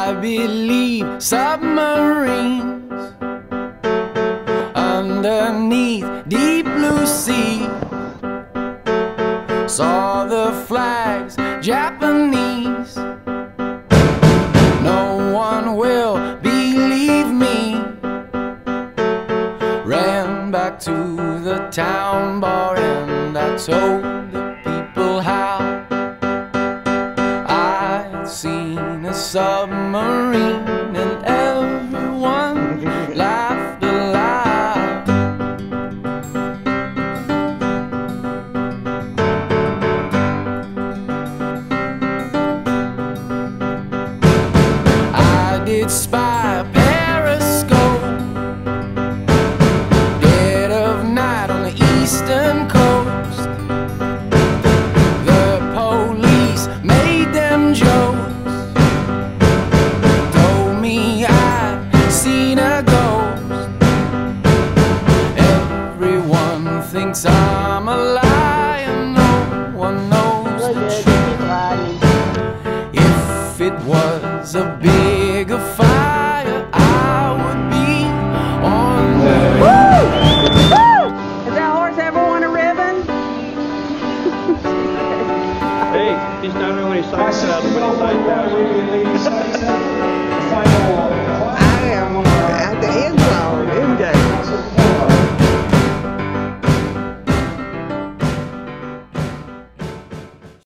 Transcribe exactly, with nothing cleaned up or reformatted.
I believe submarines underneath deep blue sea. Saw the flags, Japanese. No one will believe me. Ran back to the town bar and I told the people how I had seen a submarine, and everyone laughed aloud. I did spy